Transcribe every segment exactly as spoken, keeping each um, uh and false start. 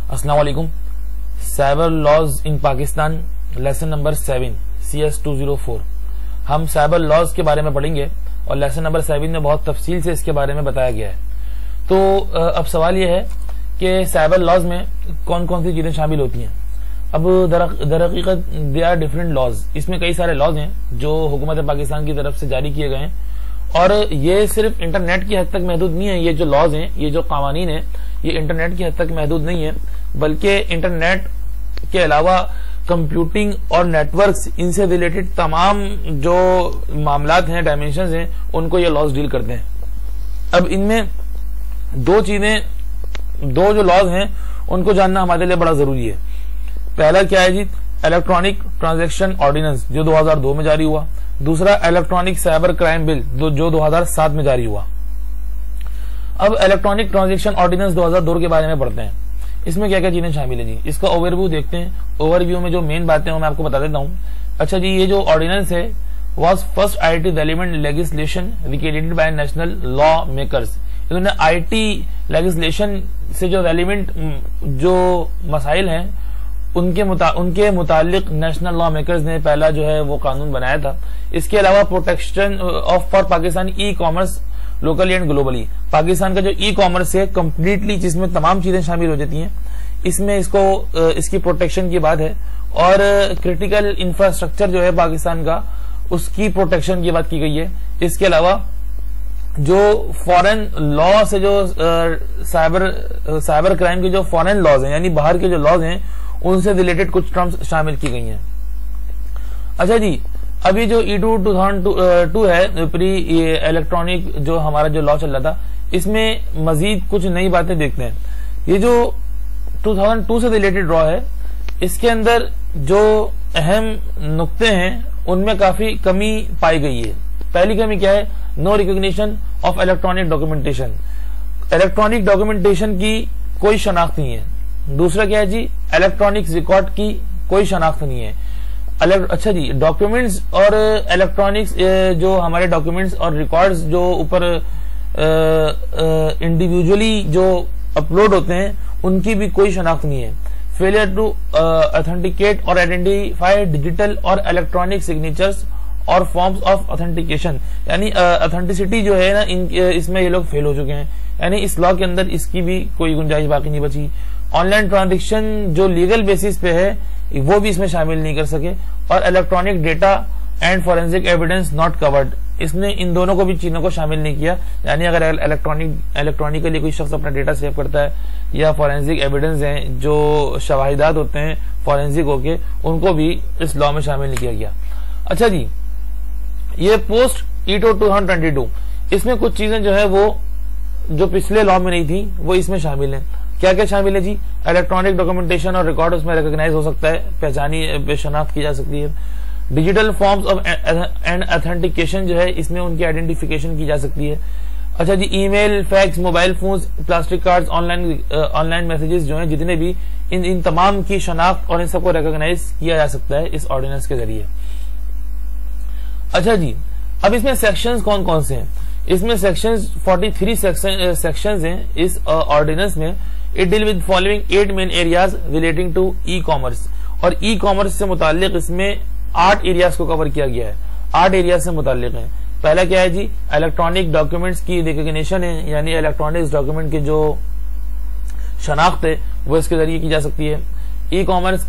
अस्सलाम वालेकुम। Cyber laws in Pakistan lesson number seven C S two zero four. हम cyber laws के बारे में पढ़ेंगे और लेसन नंबर सेवन में बहुत तफसील से इसके बारे में बताया गया है। तो अब सवाल यह है कि साइबर लॉज में कौन कौन सी चीजें शामिल होती हैं। अब दरहकीकत दे आर डिफरेंट लॉज। इसमें कई सारे लॉज हैं जो हुकूमत पाकिस्तान की तरफ से जारी किए गए हैं और ये सिर्फ इंटरनेट की हद तक महदूद नहीं है। ये जो लॉज हैं, ये जो कानून है, ये इंटरनेट की हद तक महदूद नहीं है, बल्कि इंटरनेट के अलावा कंप्यूटिंग और नेटवर्क्स, इनसे रिलेटेड तमाम जो मामलात हैं, डायमेंशंस हैं, उनको ये लॉज डील करते हैं। अब इनमें दो चीजें, दो जो लॉज हैं उनको जानना हमारे लिए बड़ा जरूरी है। पहला क्या है जी, इलेक्ट्रॉनिक ट्रांजैक्शन ऑर्डिनेंस जो दो हज़ार दो में जारी हुआ। दूसरा इलेक्ट्रॉनिक साइबर क्राइम बिल जो दो हज़ार सात में जारी हुआ। अब इलेक्ट्रॉनिक ट्रांजैक्शन ऑर्डिनेंस दो हज़ार दो के बारे में पढ़ते हैं। इसमें क्या क्या चीजें शामिल है जी, इसका ओवरव्यू देखते हैं। ओवरव्यू में जो मेन बातें हैं मैं आपको बता देता हूं। अच्छा जी, ये जो ऑर्डिनेंस है was first I T relevant legislation recommended by national law makers. इन्होंने आई टी लेजिस्लेशन से जो रेलिवेंट जो मसाइल हैं उनके मुता, उनके मुतालिक नेशनल लॉ मेकर्स ने पहला जो है वो कानून बनाया था। इसके अलावा protection of for Pakistan e commerce locally and globally. Pakistan का जो ई कॉमर्स है कंप्लीटली, जिसमें तमाम चीजें शामिल हो जाती हैं, इसमें इसको इसकी प्रोटेक्शन की बात है। और क्रिटिकल इंफ्रास्ट्रक्चर जो है पाकिस्तान का, उसकी प्रोटेक्शन की बात की गई है। इसके अलावा जो फॉरेन लॉ से जो साइबर साइबर क्राइम के जो फॉरेन लॉज हैं, यानी बाहर के जो लॉज हैं, उनसे रिलेटेड कुछ टर्म्स शामिल की गई हैं। अच्छा जी, अभी जो E two two thousand two है, प्री इलेक्ट्रॉनिक जो हमारा जो लॉ चल रहा था, इसमें मजीद कुछ नई बातें देखते हैं। ये जो दो हज़ार दो से रिलेटेड लॉ है, इसके अंदर जो अहम नुक्ते हैं उनमें काफी कमी पाई गई है। पहली कमी क्या है, no recognition of electronic documentation. Electronic documentation की कोई शनाख्त नहीं है। दूसरा क्या है जी, इलेक्ट्रॉनिक रिकॉर्ड की कोई शनाख्त नहीं है। अच्छा जी, डॉक्यूमेंट्स और इलेक्ट्रॉनिक्स जो हमारे डॉक्यूमेंट्स और रिकॉर्ड्स जो ऊपर इंडिविजुअली जो अपलोड होते हैं, उनकी भी कोई शनाख्त नहीं है। फेलियर टू ऑथेंटिकेट और आइडेंटिफाई डिजिटल और इलेक्ट्रॉनिक सिग्नेचर्स और फॉर्म्स ऑफ ऑथेंटिकेशन, यानी ऑथेंटिसिटी जो है ना, इन इसमें ये लोग फेल हो चुके हैं। यानी इस लॉ के अंदर इसकी भी कोई गुंजाइश बाकी नहीं बची। ऑनलाइन ट्रांजेक्शन जो लीगल बेसिस पे है वो भी इसमें शामिल नहीं कर सके। और electronic data and forensic evidence not covered, इसने इन दोनों को भी चीजों को शामिल नहीं किया। यानी अगर इलेक्ट्रॉनिक इलेक्ट्रॉनिकली कोई शख्स अपना डेटा सेव करता है या फॉरेंसिक एविडेंस हैं, जो शवाहिदात होते हैं फॉरेंसिक होके, उनको भी इस लॉ में शामिल नहीं किया गया। अच्छा जी, ये post E two two thousand twenty two, इसमें कुछ चीजें जो है वो जो पिछले लॉ में नहीं थी वो इसमें शामिल है। क्या क्या शामिल है जी, इलेक्ट्रॉनिक डॉक्यूमेंटेशन और रिकॉर्ड उसमें रिकॉग्नाइज हो सकता है, पहचानी शनाख्त की जा सकती है। Digital forms of and authentication जो है, इसमें उनकी आइडेंटिफिकेशन की जा सकती है। अच्छा जी, email, fax, mobile phones, plastic cards, online online messages जो हैं, जितने भी, इन इन तमाम की शनाख्त और इन सबको रिकॉग्नाइज किया जा सकता है इस ऑर्डिनेंस के जरिए। अच्छा जी, अब इसमें सेक्शंस कौन कौन से हैं। इसमें सेक्शंस तैंतालीस सेक्शन सेक्शंस हैं इस ऑर्डिनेंस में। It deal with following eight main areas relating to e commerce. और ई कॉमर्स से मुतालिक इसमें आठ एरियाज को कवर किया गया है। आठ एरियाज से मुतालिक है। पहला क्या है जी, इलेक्ट्रॉनिक डॉक्यूमेंट्स की रिकॉग्निशन है, यानी इलेक्ट्रॉनिक डॉक्यूमेंट की जो शनाख्त है वो इसके जरिए की जा सकती है। ई कॉमर्स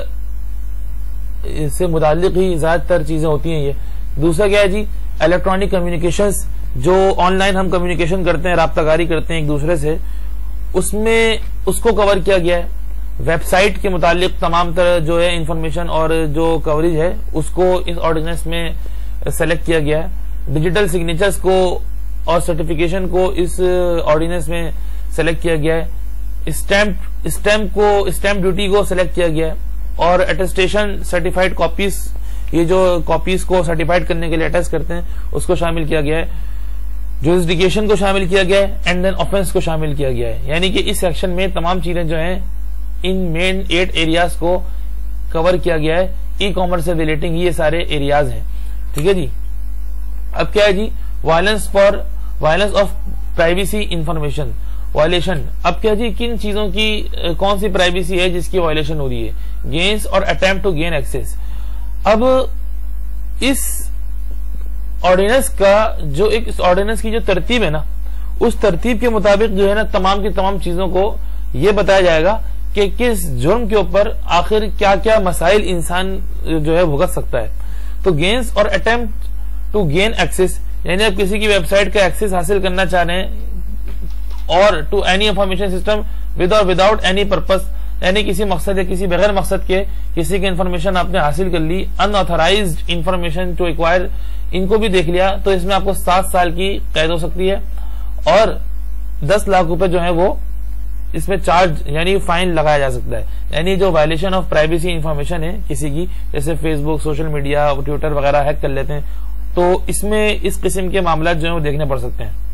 से मुतालिक ही ज्यादातर चीजें होती हैं ये। दूसरा क्या है जी, इलेक्ट्रॉनिक कम्युनिकेशंस, जो ऑनलाइन हम कम्युनिकेशन करते हैं, राब्तागारी करते हैं एक दूसरे से, उसमें उसको कवर किया गया है। वेबसाइट के मुतालिक तमाम तरह जो है इंफॉर्मेशन और जो कवरेज है उसको इस ऑर्डिनेंस में सेलेक्ट किया गया है। डिजिटल सिग्नेचर्स को और सर्टिफिकेशन को इस ऑर्डिनेंस में सेलेक्ट किया गया है। स्टैम्प स्टैम्प को स्टैम्प ड्यूटी को सेलेक्ट किया गया है। और अटेस्टेशन सर्टिफाइड कॉपीज, ये जो कॉपीज को सर्टिफाइड करने के लिए अटेस्ट करते हैं, उसको शामिल किया गया है। जुरिस्डिक्शन को शामिल किया गया है एंड देन ऑफेंस को शामिल किया गया है। यानी कि इस सेक्शन में तमाम चीजें जो हैं इन मेन एट एरियाज को कवर किया गया है। ई कॉमर्स से रिलेटिंग ये सारे एरियाज हैं। ठीक है जी, अब क्या है जी, violence for violence of privacy information. Violation. अब क्या जी, किन चीजों की कौन सी प्राइवेसी है जिसकी वायलेशन हो रही है? गेन्स और अटेम्प्ट टू गेन एक्सेस। अब इस ऑर्डिनेंस का जो एक इस ऑर्डिनेंस की जो तरतीब है ना, उस तरतीब के मुताबिक जो है ना तमाम की तमाम चीजों को यह बताया जाएगा कि किस जुर्म के ऊपर आखिर क्या क्या मसाइल इंसान जो है भुगत सकता है। तो गेन्स और अटेम्प्ट टू गेन एक्सेस, यानी आप किसी की वेबसाइट का एक्सेस हासिल करना चाह रहे हैं और to any information system with और विदाउट एनी पर्पस, यानी किसी मकसद या किसी बगैर मकसद के किसी की इंफॉर्मेशन आपने हासिल कर ली, अनऑथराइज्ड इंफॉर्मेशन टू एक्वायर, इनको भी देख लिया, तो इसमें आपको सात साल की कैद हो सकती है और दस लाख रुपए जो है वो इसमें चार्ज यानी फाइन लगाया जा सकता है। यानी जो वायलेशन ऑफ प्राइवेसी इंफॉर्मेशन है किसी की, जैसे फेसबुक, सोशल मीडिया, ट्विटर वगैरह हैक कर लेते हैं, तो इसमें इस किस्म के मामला जो है वो देखने पड़ सकते हैं।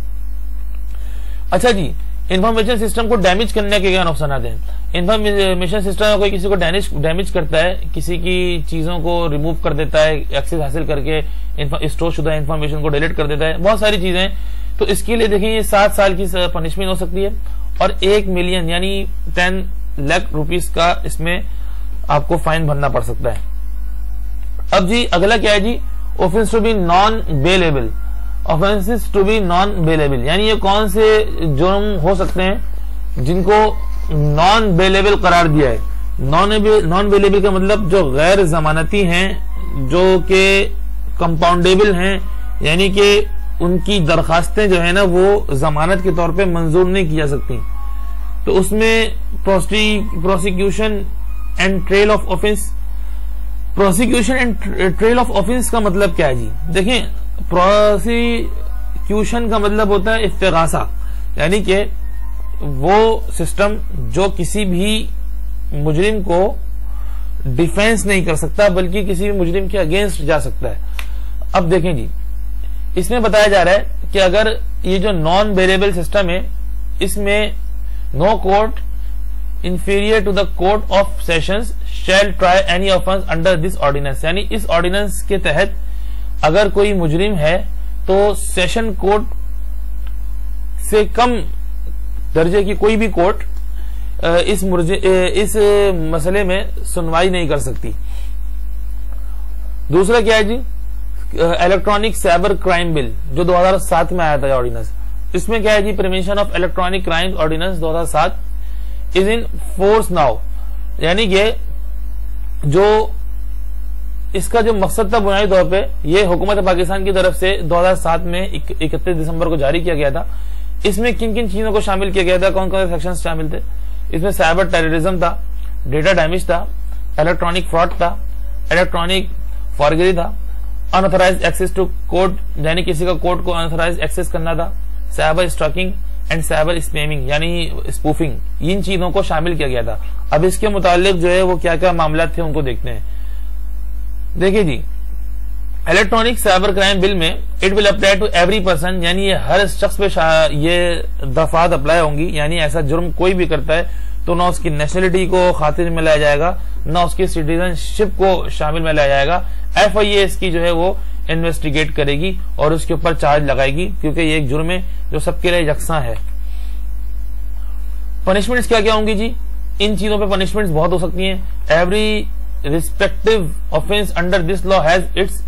अच्छा जी, इंफॉर्मेशन सिस्टम को डैमेज करने के क्या नुकसान हैं? इंफॉर्मेशन सिस्टम कोई किसी को डैमेज डैमेज करता है, किसी की चीजों को रिमूव कर देता है, एक्सेस हासिल करके स्टोर शुदा इंफॉर्मेशन को डिलीट कर देता है, बहुत सारी चीजें। तो इसके लिए देखिए ये सात साल की पनिशमेंट हो सकती है और एक मिलियन यानी टेन लाख रुपीस का इसमें आपको फाइन भरना पड़ सकता है। अब जी अगला क्या है जी, offence to be non bailable. Offences to be non bailable यानी ये कौन से जुर्म हो सकते हैं जिनको नॉन बेलेबल करार दिया है? नॉन नॉन बेलेबल का मतलब जो गैर जमानती हैं, जो कि कंपाउंडेबल हैं, यानी कि उनकी दरखास्तें जो है ना वो जमानत के तौर पे मंजूर नहीं की जा सकती। तो उसमें prosecution and trail of offence. Prosecution and trail of offence का मतलब क्या है जी? देखें, प्रोसिक्यूशन का मतलब होता है इफ्तिगासा, यानी कि वो सिस्टम जो किसी भी मुजरिम को डिफेंस नहीं कर सकता बल्कि किसी भी मुजरिम के अगेंस्ट जा सकता है। अब देखें जी, इसमें बताया जा रहा है कि अगर ये जो नॉन बेलेबल सिस्टम है, इसमें no court inferior to the court of sessions shall try any offence under this ordinance, यानी इस ऑर्डिनेंस के तहत अगर कोई मुजरिम है तो सेशन कोर्ट से कम दर्जे की कोई भी कोर्ट इस इस मसले में सुनवाई नहीं कर सकती। दूसरा क्या है जी, इलेक्ट्रॉनिक साइबर क्राइम बिल जो दो हज़ार सात में आया था ऑर्डिनेंस। इसमें क्या है जी, prevention of electronic crime ordinance दो हज़ार सात इज इन फोर्स नाउ, यानी कि जो इसका जो मकसद था बुनियादी तौर पे ये हुकूमत पाकिस्तान की तरफ से दो हज़ार सात में इकतीस दिसंबर को जारी किया गया था। इसमें किन किन चीजों को शामिल किया गया था, कौन कौन से सेक्शन शामिल थे? इसमें साइबर टेररिज्म था, डेटा डैमेज था, इलेक्ट्रॉनिक फ्रॉड था, इलेक्ट्रॉनिक फॉर्जरी था, अनऑथराइज्ड एक्सेस टू कोड यानी किसी का कोड को अनऑथराइज्ड एक्सेस करना था, cyber stalking and cyber spamming यानी स्पूफिंग, इन चीजों को शामिल किया गया था। अब इसके मुतालिक जो है वो क्या क्या मामला थे उनको देखते हैं। देखिए जी, इलेक्ट्रॉनिक साइबर क्राइम बिल में it will apply to every person, यानी ये हर शख्स पे ये दफात अप्लाई होंगी, यानी ऐसा जुर्म कोई भी करता है तो ना उसकी नेशनलिटी को खातिर में लाया जाएगा, ना उसकी सिटीजनशिप को शामिल में लाया जाएगा। एफ आई ए इसकी जो है वो इन्वेस्टिगेट करेगी और उसके ऊपर चार्ज लगाएगी, क्योंकि ये एक जुर्म है जो सबके लिए यकसा है। पनिशमेंट्स क्या क्या होंगी जी? इन चीजों पे पनिशमेंट्स बहुत हो सकती हैं। Every respective offence under this law has its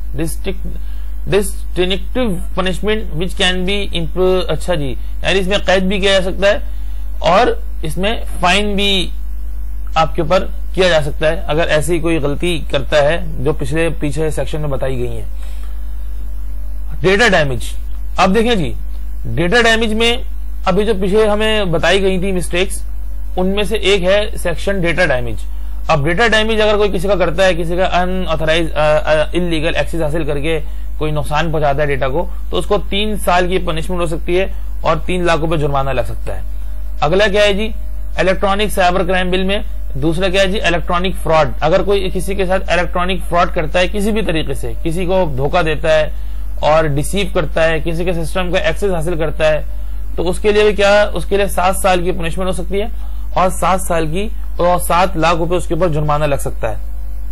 distinctive punishment which can be improve. अच्छा जी, यानी इसमें कैद भी किया जा सकता है और इसमें फाइन भी आपके ऊपर किया जा सकता है अगर ऐसी कोई गलती करता है जो पिछले पीछे सेक्शन में बताई गई है। डेटा डैमेज, अब देखें जी, डेटा डैमेज में अभी जो पीछे हमें बताई गई थी मिस्टेक्स, उनमें से एक है सेक्शन डेटा डैमेज। अब डेटा डैमेज अगर कोई किसी का करता है, किसी का अनऑथराइज इलीगल एक्सेस हासिल करके कोई नुकसान पहुंचाता है डेटा को, तो उसको तीन साल की पनिशमेंट हो सकती है और तीन लाख रुपए जुर्माना लग सकता है। अगला क्या है जी, इलेक्ट्रॉनिक साइबर क्राइम बिल में दूसरा क्या है जी, इलेक्ट्रॉनिक फ्रॉड। अगर कोई किसी के साथ इलेक्ट्रॉनिक फ्रॉड करता है किसी भी तरीके से, किसी को धोखा देता है और डिसीव करता है, किसी के सिस्टम का एक्सेस हासिल करता है, तो उसके लिए भी क्या, उसके लिए सात साल की पनिशमेंट हो सकती है और सात साल की और सात लाख रुपए उसके ऊपर जुर्माना लग सकता है।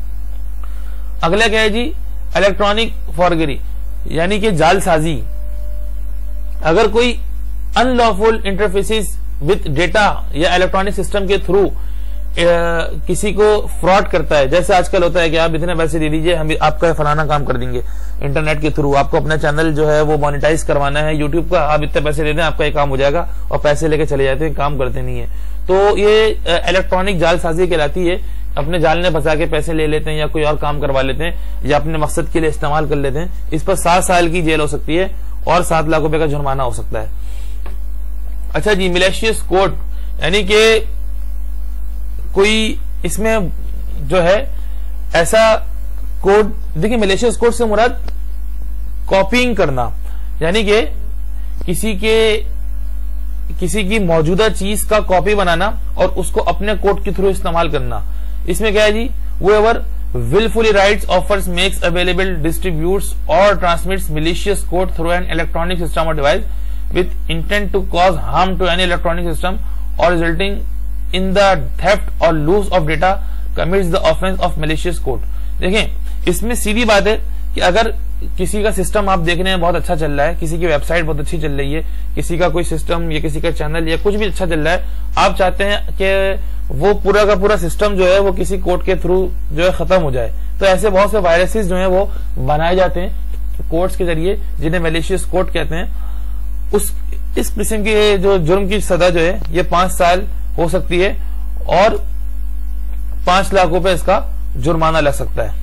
अगला क्या है जी, इलेक्ट्रॉनिक फॉर्जरी यानी कि जालसाजी। अगर कोई अनलॉफुल इंटरफेसिस विथ डेटा या इलेक्ट्रॉनिक सिस्टम के थ्रू किसी को फ्रॉड करता है, जैसे आजकल होता है कि आप इतने पैसे दे दीजिए, हम आपका फलाना काम कर देंगे इंटरनेट के थ्रू, आपको अपना चैनल जो है वो मोनेटाइज करवाना है यूट्यूब का, आप इतने पैसे दे दें आपका ये काम हो जाएगा, और पैसे लेके चले जाते हैं, काम करते नहीं है। तो ये इलेक्ट्रॉनिक जालसाजी कहलाती है। अपने जाल में फंसा के पैसे ले लेते हैं या कोई और काम करवा लेते हैं या अपने मकसद के लिए इस्तेमाल कर लेते हैं। इस पर सात साल की जेल हो सकती है और सात लाख रुपए का जुर्माना हो सकता है। अच्छा जी, मिलेशियस कोड यानी कि कोई इसमें जो है ऐसा कोड, देखिए मिलेशियस कोड से मुराद कॉपिंग करना, यानी कि किसी के किसी की मौजूदा चीज का कॉपी बनाना और उसको अपने कोड के थ्रू इस्तेमाल करना। इसमें क्या है जी, whoever willfully writes, offers, makes available, distributes or transmits malicious code through an electronic system or device with intent to cause harm to any electronic system or resulting in the theft or loss of data commits the offense of malicious code। देखें इसमें सीधी बात है कि अगर किसी का system आप देखने में बहुत अच्छा चल रहा है, किसी की वेबसाइट बहुत अच्छी चल रही है, किसी का कोई सिस्टम या किसी का चैनल या कुछ भी अच्छा चल रहा है, आप चाहते हैं कि वो पूरा का पूरा सिस्टम जो है वो किसी कोड के थ्रू जो है खत्म हो जाए, तो ऐसे बहुत से वायरसेस जो है वो बनाए जाते हैं कोड्स के जरिए, जिन्हें मैलिशियस कोड कहते हैं। उस इस किस्म के जो जुर्म की सजा जो है ये पांच साल हो सकती है और पांच लाख रुपए इसका जुर्माना लग सकता है।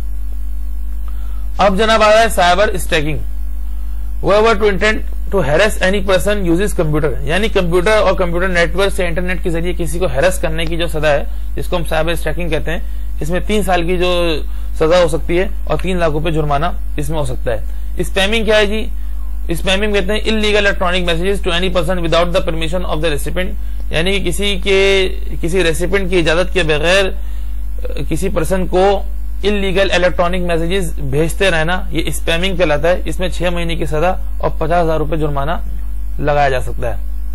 अब जनाब आ रहा है cyber stacking. whoever to intend to harass any person uses computer, यानी कंप्यूटर और कंप्यूटर नेटवर्क से इंटरनेट के जरिए किसी को हैरेस करने की जो सजा है जिसको हम साइबर स्टैकिंग कहते हैं, इसमें तीन साल की जो सजा हो सकती है और तीन लाख रुपए जुर्माना इसमें हो सकता है। स्पैमिंग क्या है जी, स्पैमिंग कहते हैं illegal electronic messages to any person without the permission of the recipient, यानी कि किसी के किसी रेसिपिएंट की इजाजत के बगैर किसी पर्सन को इलीगल इलेक्ट्रॉनिक मैसेजेस भेजते रहना, ये स्पैमिंग कहलाता है। इसमें छह महीने की सजा और पचास हजार रुपए जुर्माना लगाया जा सकता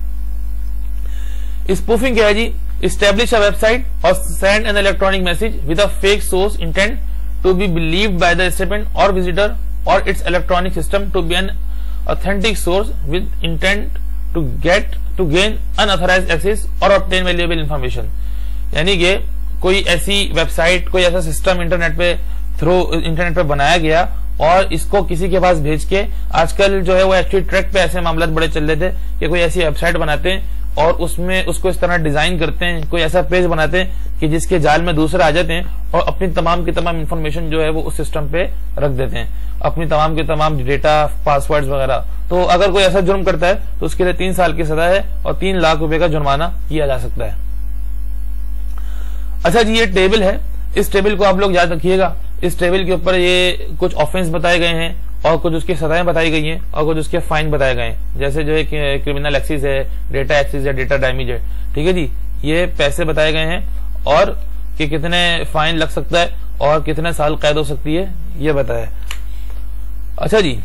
है। स्पूफिंग क्या है जी, इस्टेब्लिश अ वेबसाइट और send an electronic message with a fake source intent to be believed by the recipient और विजिटर और its electronic system to be an authentic source with intent to get to gain unauthorised access और obtain valuable information, यानी कि कोई ऐसी website, कोई ऐसा system internet पे थ्रू इंटरनेट पे बनाया गया और इसको किसी के पास भेज के, आजकल जो है वो एक्चुअली ट्रैक पे ऐसे मामला बड़े चल रहे थे कि कोई ऐसी वेबसाइट बनाते हैं और उसमें उसको इस तरह डिजाइन करते हैं, कोई ऐसा पेज बनाते हैं कि जिसके जाल में दूसरे आ जाते हैं और अपनी तमाम की तमाम इंफॉर्मेशन जो है वो उस सिस्टम पे रख देते हैं, अपनी तमाम के तमाम डेटा, पासवर्ड्स वगैरह। तो अगर कोई ऐसा जुर्म करता है तो उसके लिए तीन साल की सजा है और तीन लाख रुपए का जुर्माना किया जा सकता है। अच्छा जी, ये टेबल है, इस टेबल को आप लोग याद रखिएगा। इस टेबल के ऊपर ये कुछ ऑफेंस बताए गए हैं और कुछ उसकी सजाएं बताई गई हैं और कुछ उसके फाइन बताए गए हैं, जैसे जो है क्रिमिनल एक्सेस है, डेटा एक्सेस है, डेटा डैमेज है, ठीक है जी। ये पैसे बताए गए हैं और कि कितने फाइन लग सकता है और कितने साल कैद हो सकती है, ये बताया। अच्छा जी,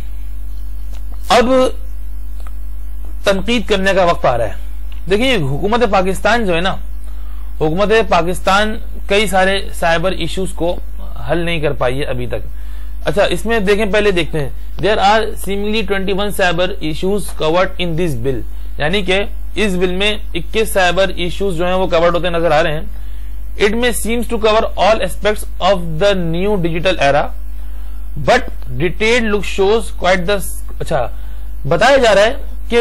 अब तनकीद करने का वक्त आ रहा है। देखिए हुकूमत पाकिस्तान जो है ना, हुकूमत पाकिस्तान कई सारे साइबर इश्यूज को हल नहीं कर पाई है अभी तक। अच्छा, इसमें देखें, पहले देखते हैं, देयर आर सिमिलरली इक्कीस cyber issues covered in this bill, यानी कि इस बिल में इक्कीस साइबर इश्यूज जो हैं वो कवर्ड होते नजर आ रहे हैं। इट में seems to cover all aspects of the new digital era but detailed look shows quite the, अच्छा बताया जा रहा है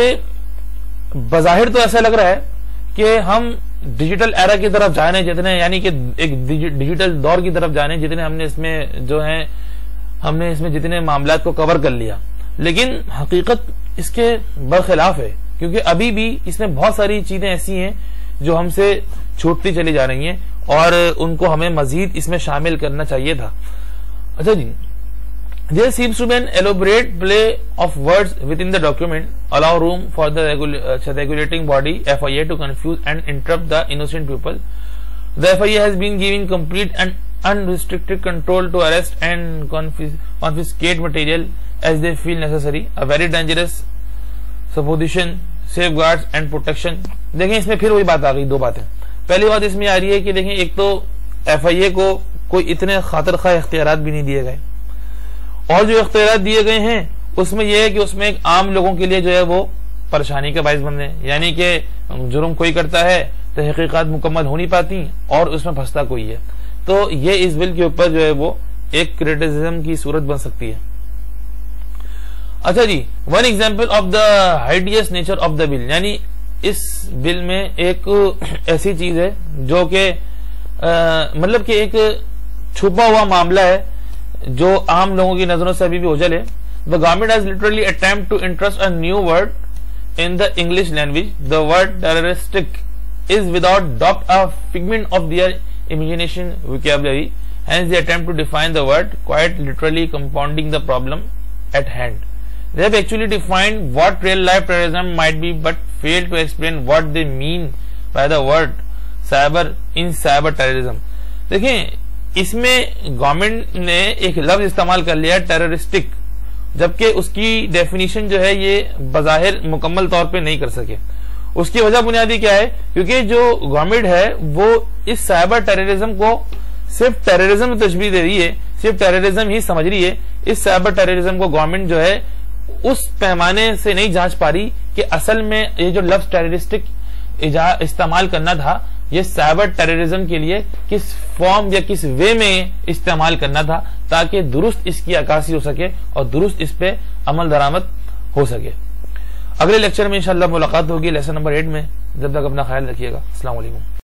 कि बजाहिर तो ऐसा लग रहा है कि हम डिजिटल एरा की तरफ जाने जितने, यानी कि एक डिजिटल दौर की तरफ जाने जितने हमने इसमें जो है हमने इसमें जितने मामलात को कवर कर लिया, लेकिन हकीकत इसके बरखिलाफ है, क्योंकि अभी भी इसमें बहुत सारी चीजें ऐसी हैं जो हमसे छूटती चली जा रही हैं और उनको हमें मजीद इसमें शामिल करना चाहिए था। अच्छा जी, there seems to be an elaborate play of words within the document, allow room for the regul uh, regulating body F I A to confuse and interrupt the innocent people. The F I A has been giving complete and unrestricted control to arrest and confis confiscate material as they feel necessary. A very dangerous supposition, safeguards and protection. देखें इसमें फिर वही बात आ गई, दो बातें। पहली बात इसमें आ रही है कि देखें, एक तो F I A को कोई इतने खातिर खा इख्तियारात भी नहीं दिए गए और जो इख्तियारात दिए गए हैं उसमें यह है कि उसमें एक आम लोगों के लिए जो है वो परेशानी का बायस बन रहे हैं, यानी कि जुर्म कोई करता है तो हकीकत मुकम्मल हो नहीं पाती और उसमें फंसता कोई है। तो ये इस बिल के ऊपर जो है वो एक क्रिटिसिज्म की सूरत बन सकती है। अच्छा जी, one example of the hideous nature of the bill, यानी इस बिल में एक ऐसी चीज है जो कि मतलब कि एक छुपा हुआ मामला है जो आम लोगों की नजरों से अभी भी ओझल है। The government has literally attempt to introduce a new word in the English language. The word terroristic is without doubt a figment of their imagination vocabulary, hence they attempt to define the word, quite literally compounding the problem at hand. They have actually defined what real life terrorism might be but failed to explain what they mean by the word cyber in cyber terrorism. देखें, इसमें government ने एक लफ्ज इस्तेमाल कर लिया टेररिस्टिक, जबकि उसकी डेफिनेशन जो है ये बज़ाहिर मुकम्मल तौर पे नहीं कर सके। उसकी वजह बुनियादी क्या है? क्योंकि जो गवर्नमेंट है वो इस साइबर टेररिज्म को सिर्फ टेररिज्म की तशबीह दे रही है, सिर्फ टेररिज्म ही समझ रही है। इस साइबर टेररिज्म को गवर्नमेंट जो है उस पैमाने से नहीं जांच पा रही कि असल में ये जो लफ्ज टेररिस्टिक इस्तेमाल करना था ये साइबर टेररिज्म के लिए किस फॉर्म या किस वे में इस्तेमाल करना था ताकि दुरुस्त इसकी अक्कासी हो सके और दुरुस्त इस पे अमल दरामद हो सके। अगले लेक्चर में इंशाअल्लाह मुलाकात होगी लेसन नंबर एट में। जब तक अपना ख्याल रखिएगा। अस्सलाम वालेकुम।